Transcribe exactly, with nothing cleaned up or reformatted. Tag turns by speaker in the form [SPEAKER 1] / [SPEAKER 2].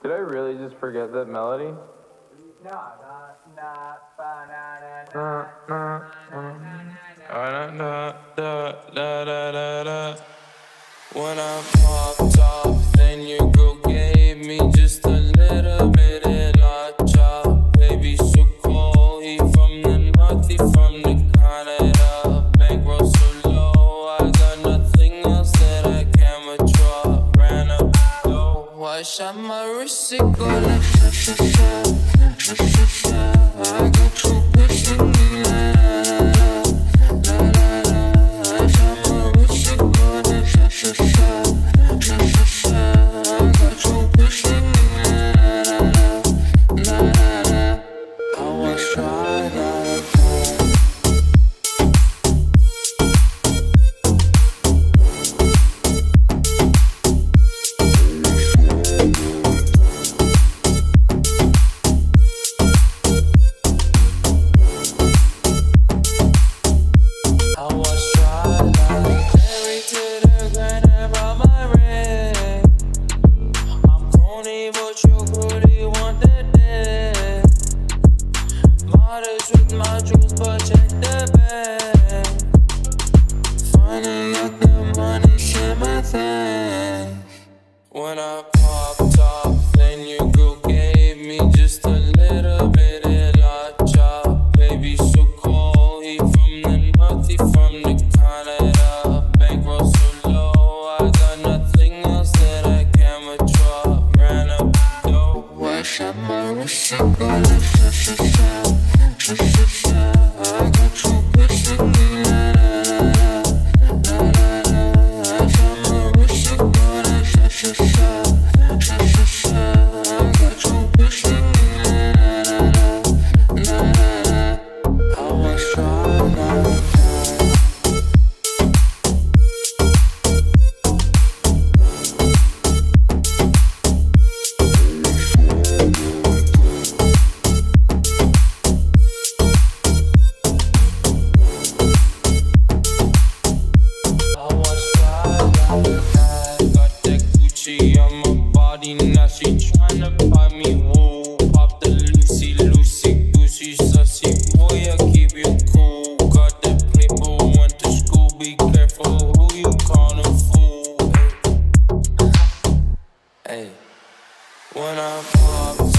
[SPEAKER 1] Did I really just forget that melody?
[SPEAKER 2] No, not, not,
[SPEAKER 1] Na, na, na, na, da, da, da, da, da. When I popped off, then your girl gave me just a little bit of la chop. Baby, so cold, he from the north, he from the Canada. Bankroll so low, I got nothing else that I can withdraw. Ran up low, I shot my wrist, it go like sha sha sha, sha sha sha. I got you pushing me la la la, la la la. I shot my wrist, it go like sha sha sha, sha sha sha. I got you pushing me la la la, la la la. I was trying like that. With my jewels, but check the bag. Finally got the money, shit my thing. When I popped off, then your girl gave me just a little bit of la chop. Baby, so cold, he from the north, he from the Canada. Bankroll so low, I got nothing else that I can withdraw. Ran up low, I shot my wrist, it go like sha sha sha. Sha sha sha, I got you pushing me la la la, la la la. I shot my wrist, it go like sha sha sha, sha sha sha. I got you pushing me la la la, la la la. I was trying like on my body, now she tryna buy me woo. Pop the Lucy, Lucy, Goosey, sussy. Boy, I keep you cool. Got that paper, went to school. Be careful who you callin' fool. Hey, when I pop